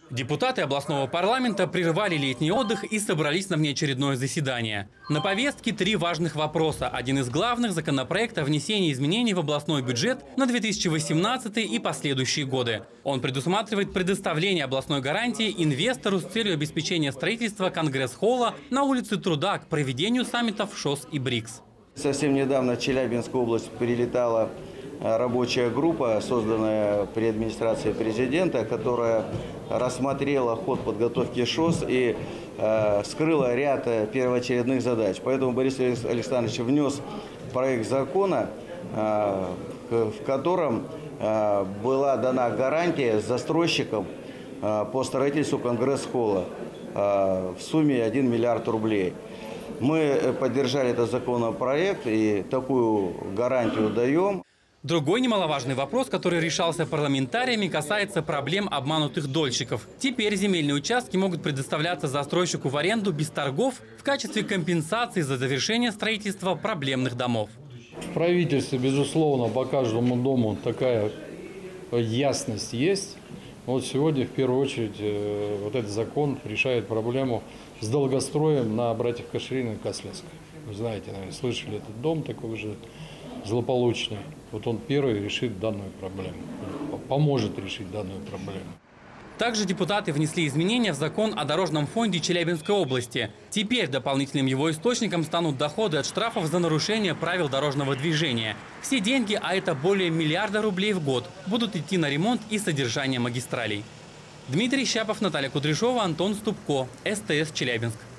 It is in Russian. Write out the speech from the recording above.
Депутаты областного парламента прервали летний отдых и собрались на внеочередное заседание. На повестке 3 важных вопроса. Один из главных – законопроект о внесении изменений в областной бюджет на 2018 и последующие годы. Он предусматривает предоставление областной гарантии инвестору с целью обеспечения строительства Конгресс-холла на улице Труда к проведению саммитов ШОС и БРИКС. Совсем недавно в Челябинскую область прилетала рабочая группа, созданная при администрации президента, которая рассмотрела ход подготовки ШОС и скрыла ряд первоочередных задач. Поэтому Борис Александрович внес проект закона, в котором была дана гарантия застройщикам по строительству Конгресс-холла в сумме 1 миллиард рублей. Мы поддержали этот законопроект и такую гарантию даем. Другой немаловажный вопрос, который решался парламентариями, касается проблем обманутых дольщиков. Теперь земельные участки могут предоставляться застройщику в аренду без торгов в качестве компенсации за завершение строительства проблемных домов. В правительстве, безусловно, по каждому дому такая ясность есть. Вот сегодня, в первую очередь, вот этот закон решает проблему с долгостроем на братьев Каширина и Каслинской. Вы знаете, наверное, слышали этот дом такой уже злополучный. Вот он первый решит данную проблему, поможет решить данную проблему. Также депутаты внесли изменения в закон о дорожном фонде Челябинской области. Теперь дополнительным его источником станут доходы от штрафов за нарушение правил дорожного движения. Все деньги, а это более миллиарда рублей в год, будут идти на ремонт и содержание магистралей. Дмитрий Щапов, Наталья Кудряшова, Антон Ступко, СТС Челябинск.